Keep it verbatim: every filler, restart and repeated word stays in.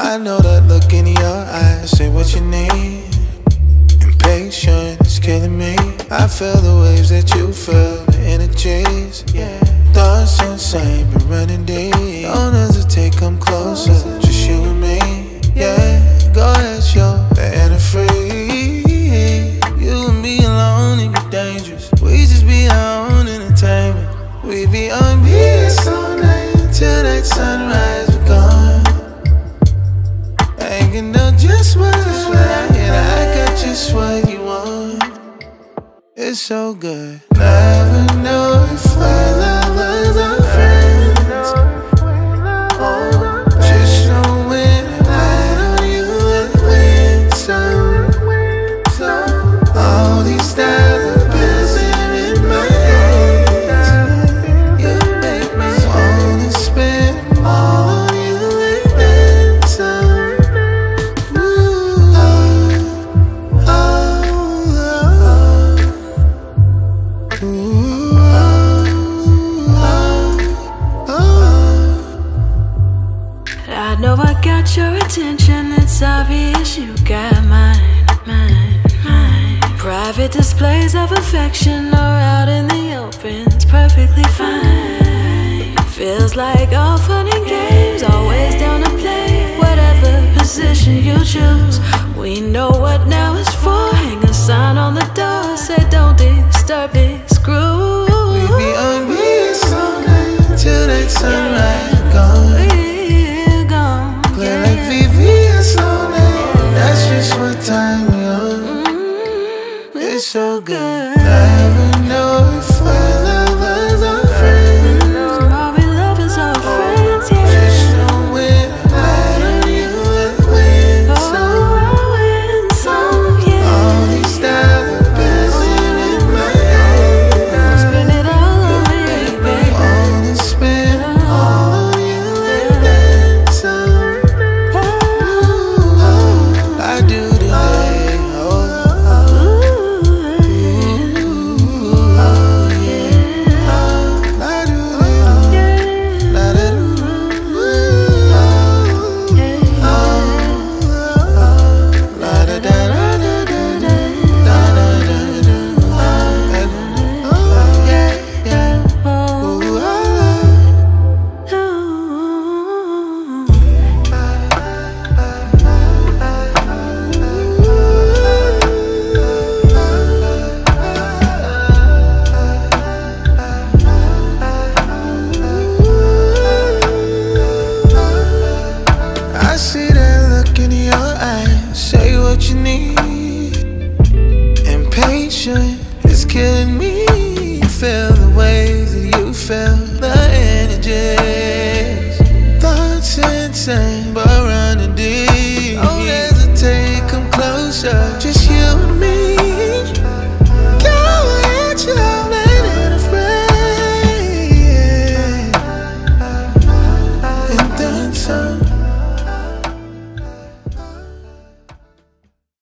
I know that look in your eyes. Say what you need. Impatient, it's killing me. I feel the waves that you feel, the energies. Yeah, thoughts insane, been running deep. Don't hesitate, come closer. Just you and me. Yeah, go ahead, show the inner free. You and me alone, it be dangerous. We just be our own entertainment. We be on B S all night till that sunrise, we're gone. I ain't gonna know just what I get. I got just what you want. It's so good. Never know if our love was our friends. Oh, just know when I light on you and win some. All these dollar bills are in my hands. You make me wanna spend them all on you and then some. Ooh, oh, oh, oh. Ooh, oh, oh. I know I got your attention, it's obvious you got mine, mine, mine. Private displays of affection or out in the open's perfectly fine. Feels like all fun and games, always down to play whatever position you choose. We know what now is for, hang a sign on the door, say don't disturb it, screw. We be on B S all night till that sunrise, gone. We're gone, Play yeah. like Vydia all night. That's just what time we on. It's so good. Never know if our love was our friends. All we love is our friends, yeah. Just know when I light on you and win some. Oh, win some, yeah. All these dollar bills are in my hands. Spend it all on me, baby. Wanna spend them all on you and then some. Ooh, I do today. Oh, I see that look in your eyes. Say what you need. Impatient, it's killing me. Feel the ways that you feel, the energies. Thoughts insane.